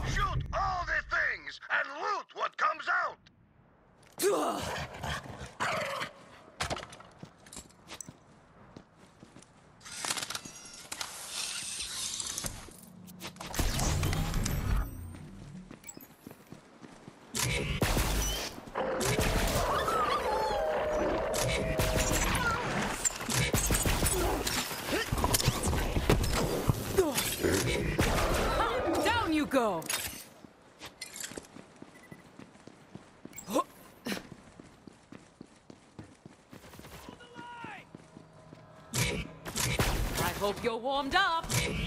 Shoot all the things and loot what comes out! Down you go! I hope you're warmed up.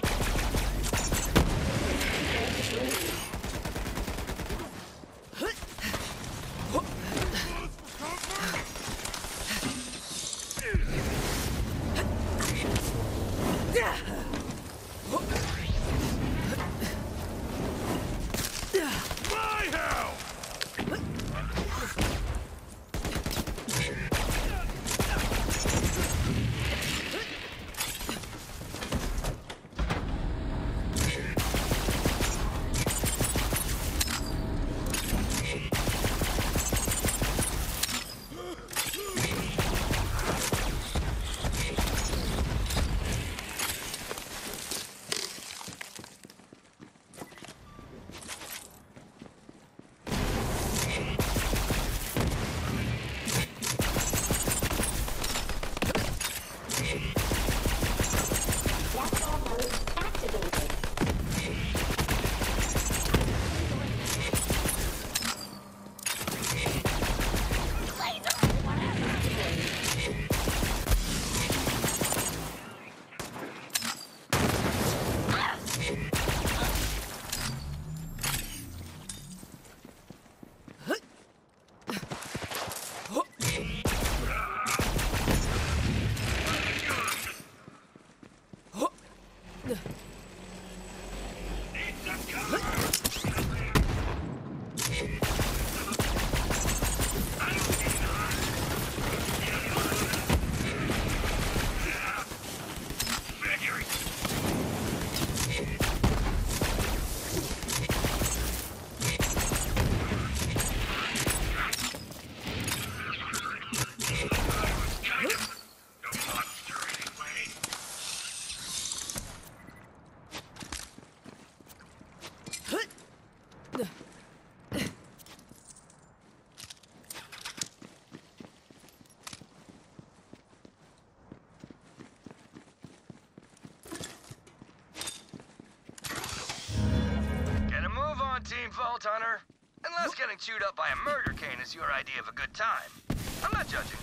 Team Vault Hunter. Unless getting chewed up by a murder cane is your idea of a good time. I'm not judging.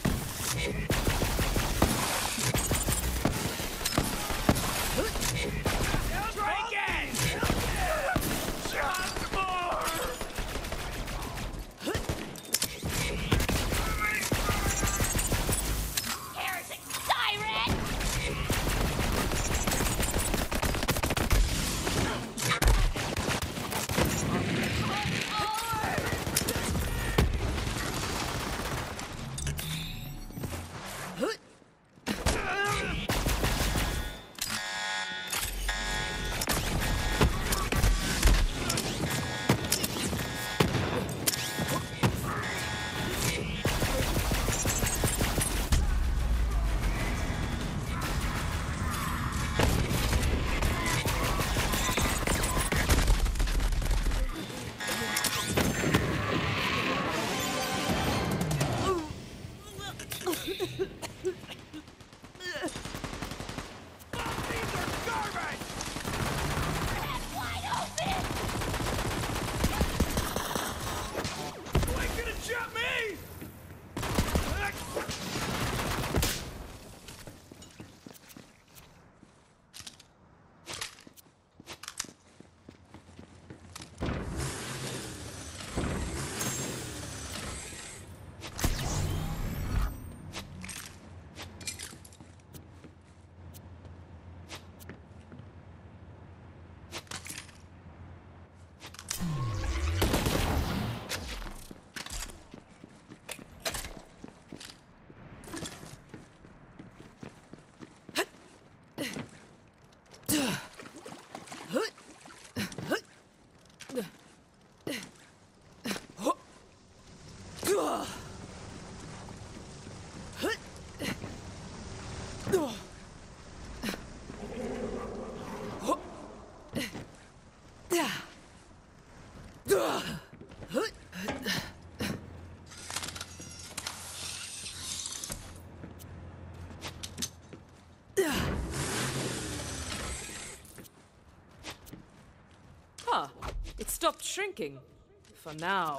Huh. It stopped shrinking. For now.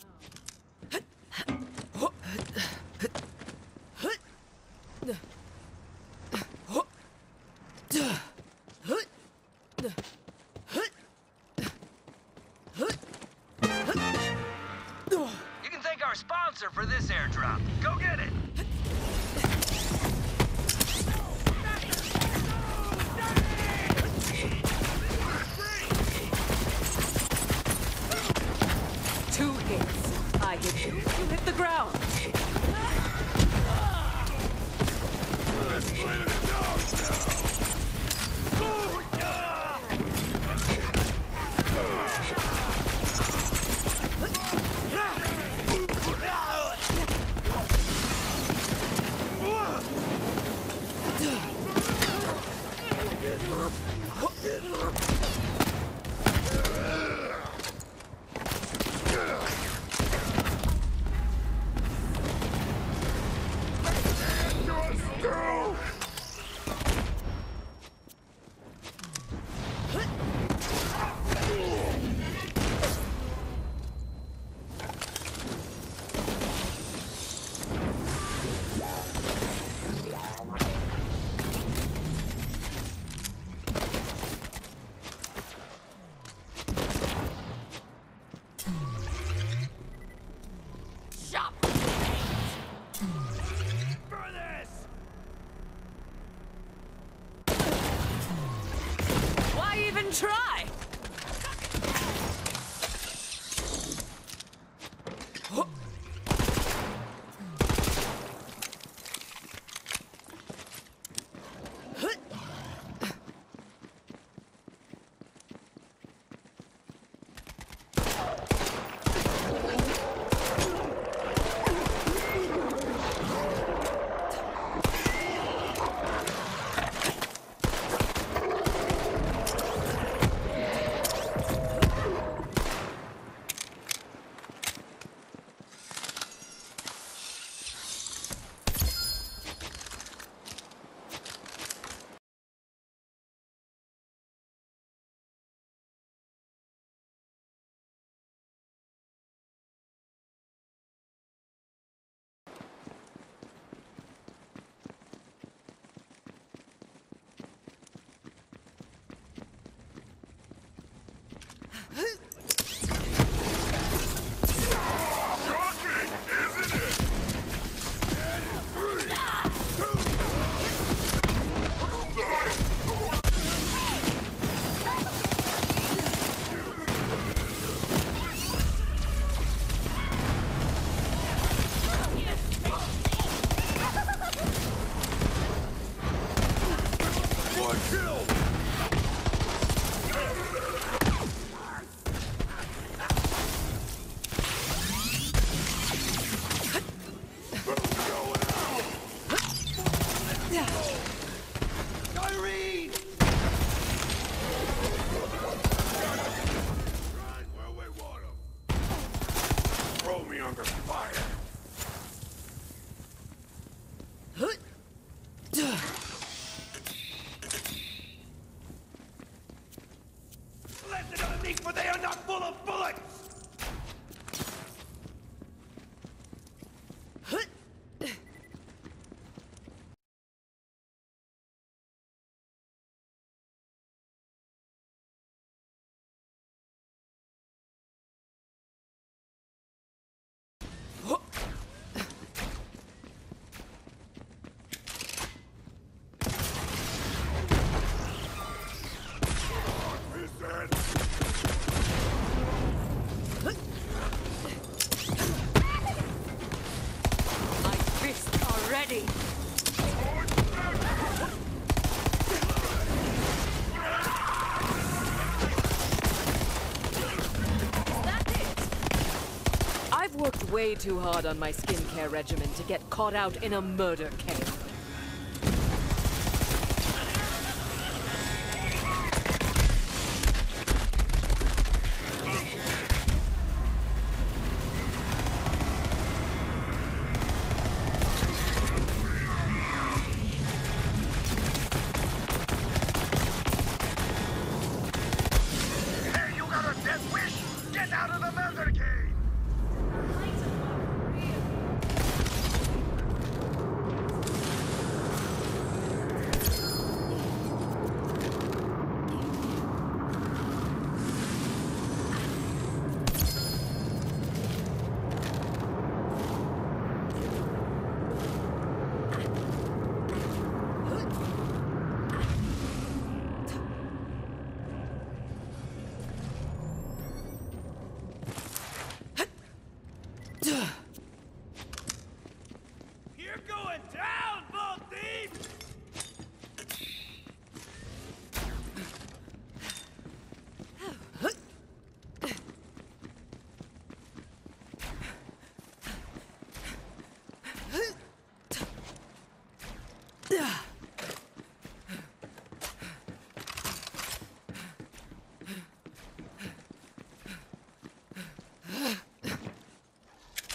You can thank our sponsor for this airdrop. Go get it! 2 hits. I hit you, you hit the ground. Try! But they are not full of bullets! I've worked way too hard on my skincare regimen to get caught out in a murder cave.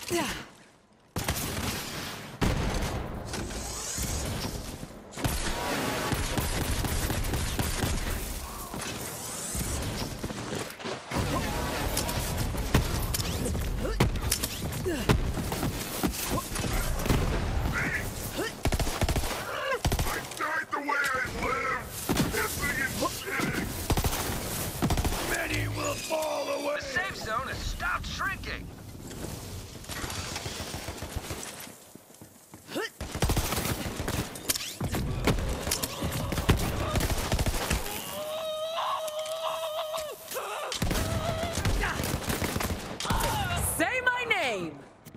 The safe zone has stopped shrinking. Say my name!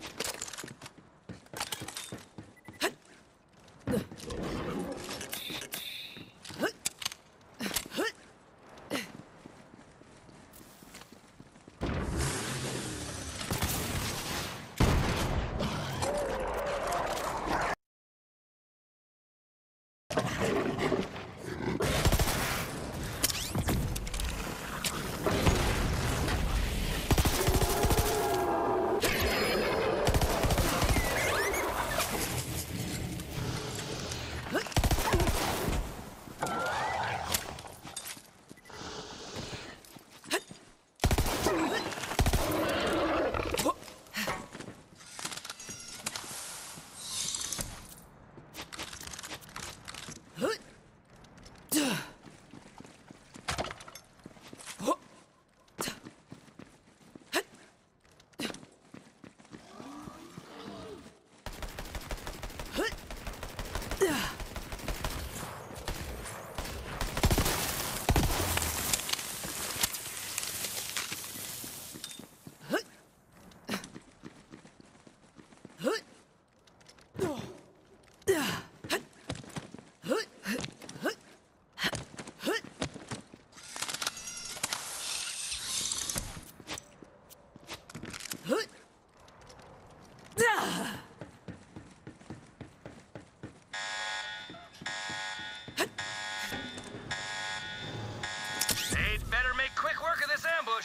They'd better make quick work of this ambush.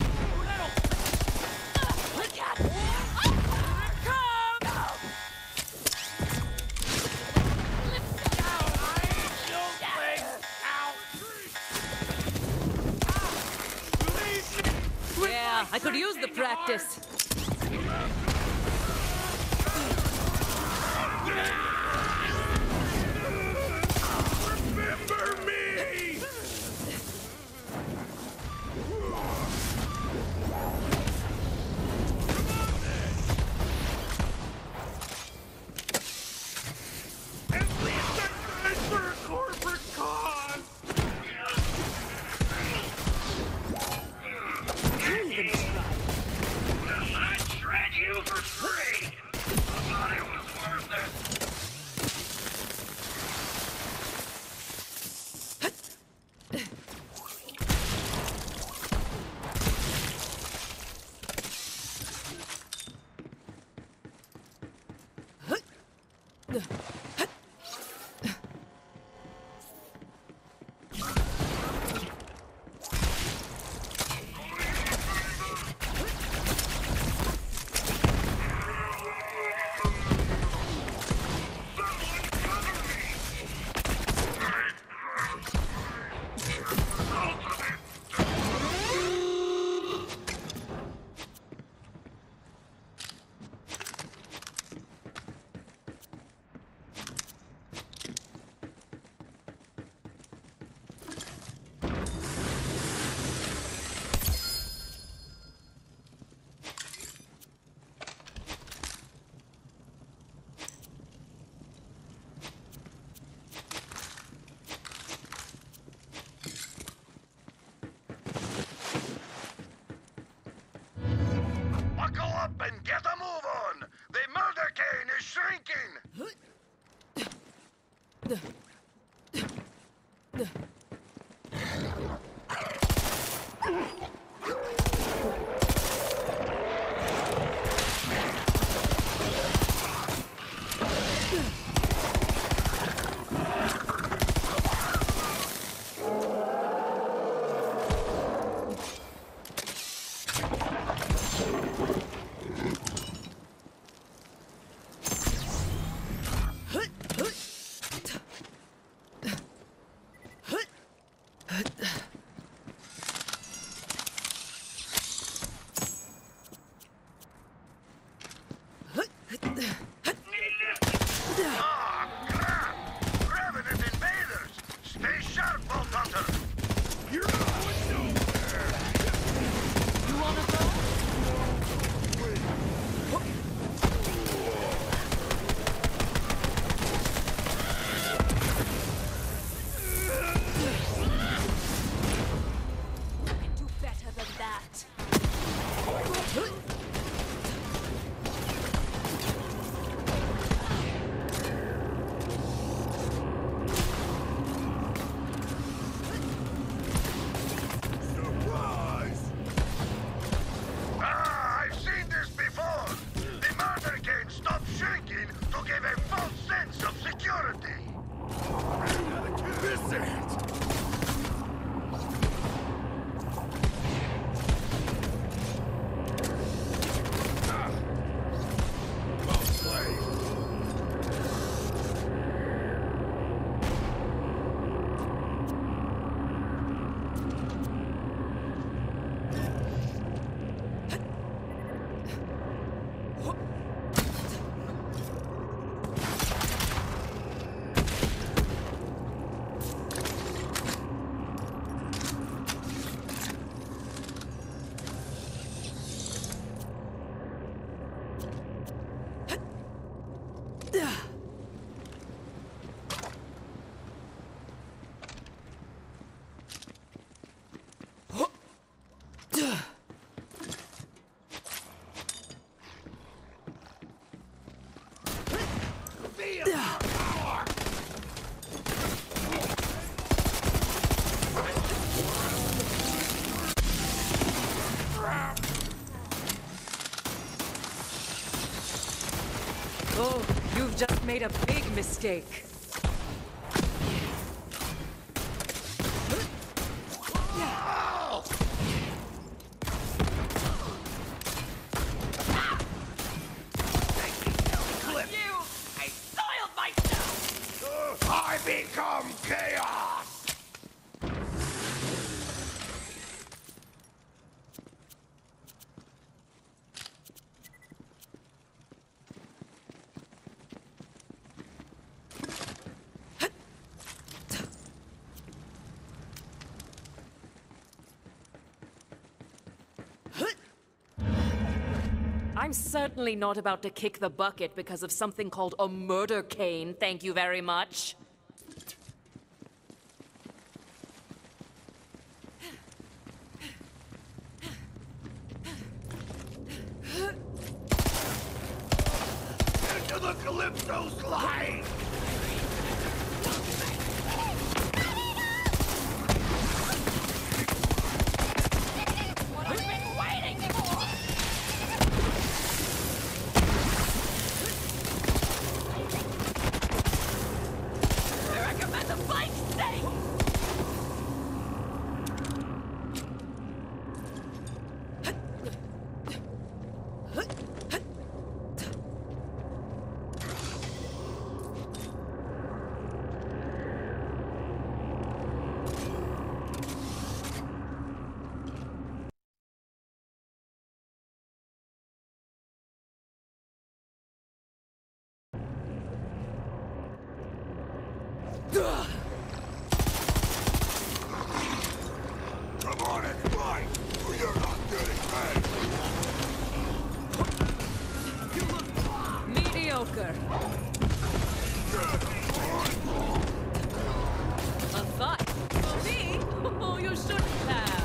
Yeah, I could use the practice. Remember me! At least I died for a corporate cause! I shred you for free! I thought it was worth it! Oh, you've just made a big mistake. I become chaos! I'm certainly not about to kick the bucket because of something called a murder cane, thank you very much. Into the Calypso's life! What I've been waiting for! I recommend the bike stay! Come on and fight, or you're not getting paid! Mediocre. A thought. For me? Oh, you shouldn't have.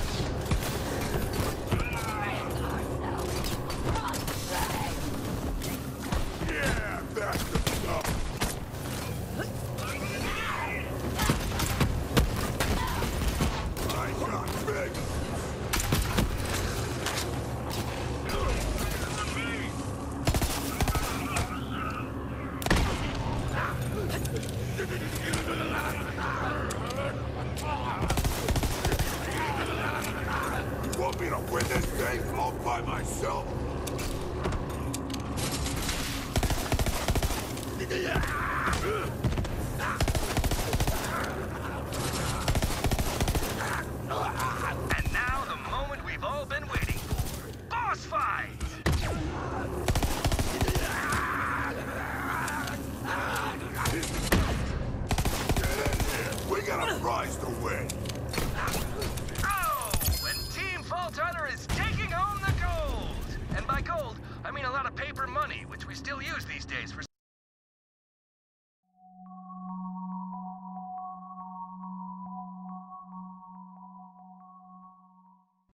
Yeah, that's the stuff! I got big! You want me to win this thing all by myself? And now the moment we've all been waiting for. Boss fight! We got a prize to win! Oh, and Team Vault Hunter is taking home the gold! And by gold, I mean a lot of paper money, which we still use these days for